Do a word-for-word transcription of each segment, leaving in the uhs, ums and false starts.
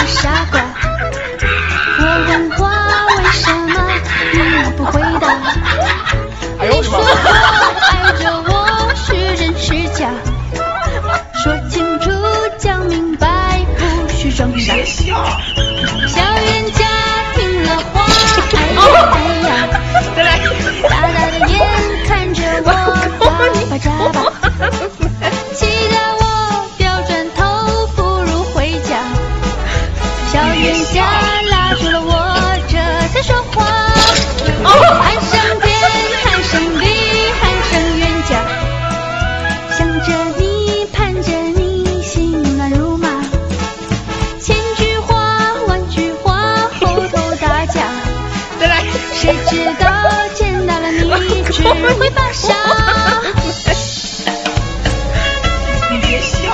傻瓜。我问话为什么你不回答？你说过爱着我是真是假？说清楚讲明白，不许装傻。小冤家听了话，哎呀哎呀，大大的眼看着我眨巴眨巴，气得我掉转头不如回家。小冤家拉住了我，这才说话。喊声天，喊声地，喊声冤家，想着你盼着你，心乱如麻。千句话万句话，后头打架。谁知道见到了你，只会发傻。 你别笑。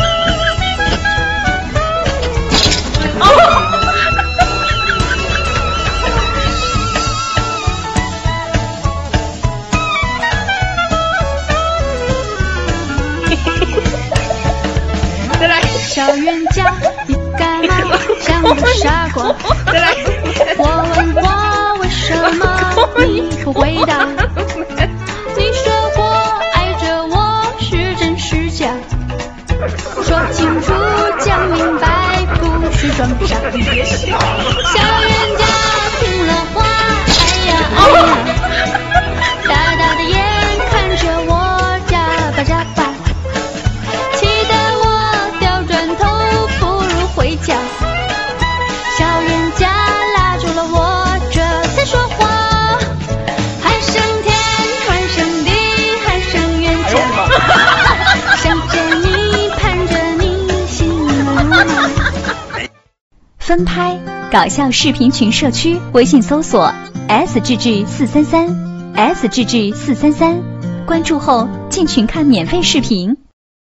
再来，小冤家，你干嘛像个傻瓜？ 再来， 我问话为什么你不回答？你说过爱着我是真是假？说清楚讲明白，不许装傻。 你别笑。 小冤家听了话，哎呀哎呀，大大的眼看着我眨巴眨巴，气得我掉转头不如回家。小冤家拉住了我，这才说话。喊声天，喊声地，喊声冤家，想着你盼着你，心乱如麻。 分拍搞笑视频群社区，微信搜索 S G G 四三三 S G G 四三三，关注后进群看免费视频。